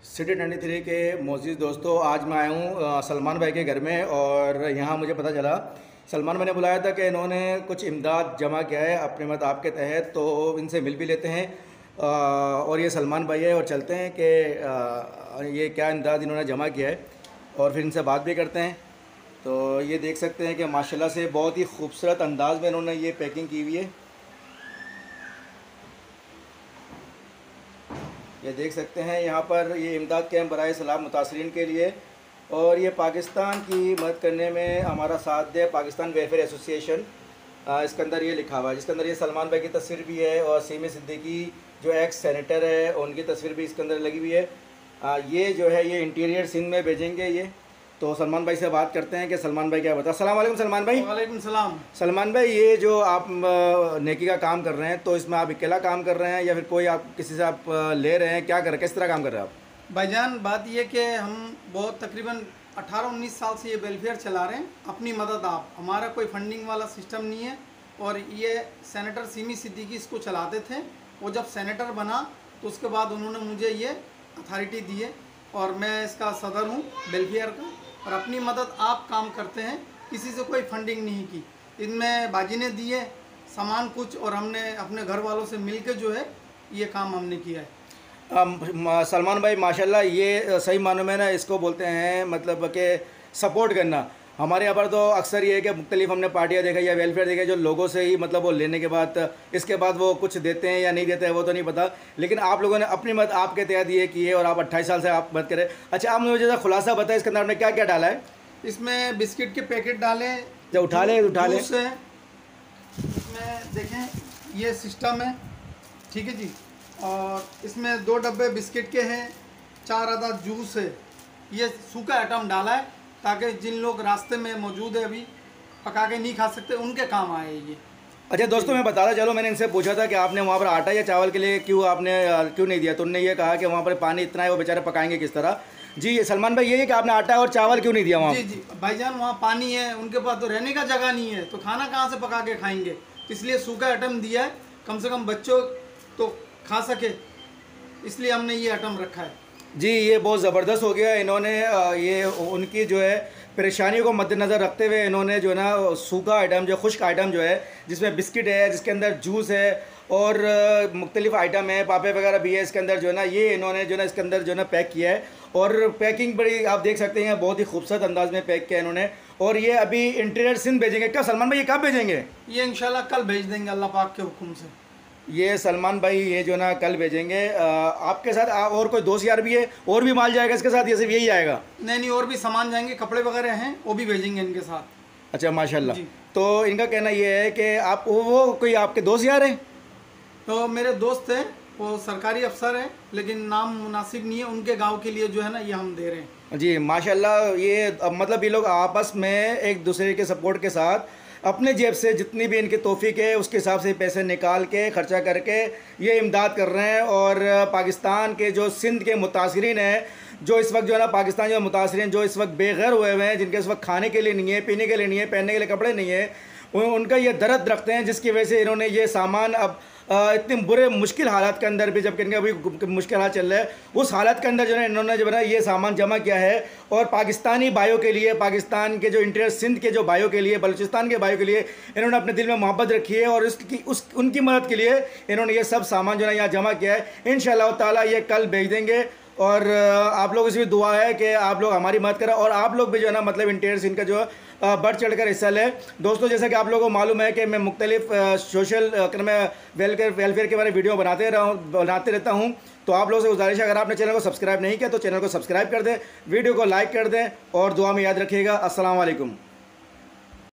City 93 के मोअज़्ज़िज़ दोस्तों, आज मैं आया हूँ सलमान भाई के घर में। और यहाँ मुझे पता चला सलमान भाई ने बुलाया था कि इन्होंने कुछ इमदाद जमा किया है अपने मताब के तहत, तो इनसे मिल भी लेते हैं। और ये सलमान भाई है और चलते हैं कि ये क्या इमदाद इन्होंने जमा किया है और फिर इनसे बात भी करते हैं। तो ये देख सकते हैं कि माशाल्लाह से बहुत ही खूबसूरत अंदाज में इन्होंने ये पैकिंग की हुई है। ये देख सकते हैं यहाँ पर ये इमदाद कैंप बराए सलाम मुतासरीन के लिए, और ये पाकिस्तान की मदद करने में हमारा साथ दे पाकिस्तान वेलफेयर एसोसिएशन, इसके अंदर ये लिखा हुआ है, जिसके अंदर ये सलमान भाई की तस्वीर भी है और सीमी सिद्दीकी जो एक्स सेनेटर है उनकी तस्वीर भी इसके अंदर लगी हुई है। ये जो है ये इंटीरियर सिंध में भेजेंगे ये। तो सलमान भाई से बात करते हैं कि सलमान भाई क्या बता। अस्सलाम वालेकुम सलमान भाई। वालेकुम सलाम। सलमान भाई, ये जो आप नेकी का काम कर रहे हैं, तो इसमें आप अकेला काम कर रहे हैं या फिर कोई आप किसी से आप ले रहे हैं, क्या कर रहे हैं, किस तरह काम कर रहे हैं आप? भाईजान, बात ये कि हम बहुत तकरीबन 18-19 साल से ये वेलफेयर चला रहे हैं, अपनी मदद आप। हमारा कोई फंडिंग वाला सिस्टम नहीं है। और ये सेनेटर सीमी सिद्दीकी इसको चलाते थे। वो जब सेनेटर बना तो उसके बाद उन्होंने मुझे ये अथॉरिटी दी है और मैं इसका सदर हूँ वेलफेयर का। और अपनी मदद आप काम करते हैं, किसी से कोई फंडिंग नहीं की। इनमें बाजी ने दिए सामान कुछ और हमने अपने घर वालों से मिल के जो है ये काम हमने किया है। सलमान भाई माशाल्लाह, ये सही मानों में ना इसको बोलते हैं मतलब कि सपोर्ट करना। हमारे यहाँ पर तो अक्सर ये है कि मुख्तलिफ हमने पार्टियाँ देखा या वेलफेयर देखा जो लोगों से ही मतलब वो लेने के बाद इसके बाद वो कुछ देते हैं या नहीं देते हैं वो तो नहीं पता, लेकिन आप लोगों ने अपनी मदद आपके तहत ये की है और आप 28 साल से आप मदद करें। अच्छा, आप मुझे जैसा खुलासा बताएं इसके अंदर आपने क्या क्या डाला है? इसमें बिस्किट के पैकेट डाले, जब उठा लें इसमें देखें ये सिस्टम है, ठीक है जी। और इसमें 2 डब्बे बिस्किट के हैं, 4 अदद जूस है। ये सूखा आइटम डाला है ताकि जिन लोग रास्ते में मौजूद है अभी पका के नहीं खा सकते उनके काम आए ये। अच्छा दोस्तों, मैं बताता चलो, मैंने इनसे पूछा था कि आपने वहाँ पर आटा या चावल के लिए क्यों नहीं दिया, तो उन्होंने ये कहा कि वहाँ पर पानी इतना है, वो बेचारे पकाएंगे किस तरह। जी सलमान भाई, ये है कि आपने आटा और चावल क्यों नहीं दिया वहाँ? जी जी भाईजान, वहाँ पानी है, उनके पास तो रहने का जगह नहीं है, तो खाना कहाँ से पका के खाएंगे, इसलिए सूखा आइटम दिया है, कम से कम बच्चों तो खा सके, इसलिए हमने ये आइटम रखा है। जी, ये बहुत ज़बरदस्त हो गया। इन्होंने ये उनकी जो है परेशानियों को मद्देनज़र रखते हुए इन्होंने जो है ना सूखा आइटम, जो खुश्क आइटम जो है, जिसमें बिस्किट है, जिसके अंदर जूस है और मुख्तलिफ आइटम है, पापे वगैरह भी है इसके अंदर जो है ना, ये इन्होंने जो है ना इसके अंदर जो है ना पैक किया है। और पैकिंग बड़ी आप देख सकते हैं, बहुत ही खूबसूरत अंदाज में पैक किया है इन्होंने। और ये अभी इंटीरियर सिंध भेजेंगे। क्या सलमान भाई, ये कब भेजेंगे? ये इंशाल्लाह कल भेज देंगे अल्लाह पाक के हुक्म से। ये सलमान भाई ये जो ना कल भेजेंगे। आपके साथ और कोई दोस्त यार भी है, और भी माल जाएगा इसके साथ, ये सिर्फ यही आएगा? नहीं, और भी सामान जाएंगे, कपड़े वगैरह हैं वो भी भेजेंगे इनके साथ। अच्छा माशाल्लाह। तो इनका कहना ये है कि आप वो कोई आपके दोस्त यार हैं? तो मेरे दोस्त हैं, वो सरकारी अफसर हैं, लेकिन नाम मुनासिब नहीं है उनके गाँव के लिए जो है ना ये हम दे रहे हैं। जी माशाल्लाह। ये मतलब ये लोग आपस में एक दूसरे के सपोर्ट के साथ अपने जेब से जितनी भी इनकी तौफीक है उसके हिसाब से पैसे निकाल के खर्चा करके ये इमदाद कर रहे हैं। और पाकिस्तान के जो सिंध के मुतासरीन हैं, जो इस वक्त जो है ना पाकिस्तान जो मुतासरीन जो इस वक्त बेघर हुए हुए हैं, जिनके इस वक्त खाने के लिए नहीं है, पीने के लिए नहीं है, पहनने के लिए कपड़े नहीं है, उनका ये दर्द रखते हैं, जिसकी वजह से इन्होंने ये सामान अब इतने बुरे मुश्किल हालात के अंदर भी, जबकि इनके अभी मुश्किल हालात चल रहे हैं, उस हालत के अंदर जो है इन्होंने जो है ये सामान जमा किया है। और पाकिस्तानी भाइयों के लिए, पाकिस्तान के जो इंटीरियर सिंध के जो भाइयों के लिए, बलूचिस्तान के भाइयों के लिए इन्होंने अपने दिल में मोहब्बत रखी है और उनकी मदद के लिए इन्होंने ये सब सामान जो है यहाँ जमा किया है। इंशाअल्लाह ताला ये कल भेज देंगे। और आप लोगों से भी दुआ है कि आप लोग हमारी मदद करें और आप लोग भी जो है ना मतलब इंटीरियर सिंध का जो बढ़ चढ़ कर हिस्सा लें। दोस्तों, जैसा कि आप लोगों को मालूम है कि मैं मुख्तलिफ सोशल मैं वेलफेयर के बारे में वीडियो बनाते रहता हूँ। तो आप लोगों से गुजारिश है, अगर आपने चैनल को सब्सक्राइब नहीं किया तो चैनल को सब्सक्राइब कर दें, वीडियो को लाइक कर दें और दुआ में याद रखिएगा। अस्सलाम वालेकुम।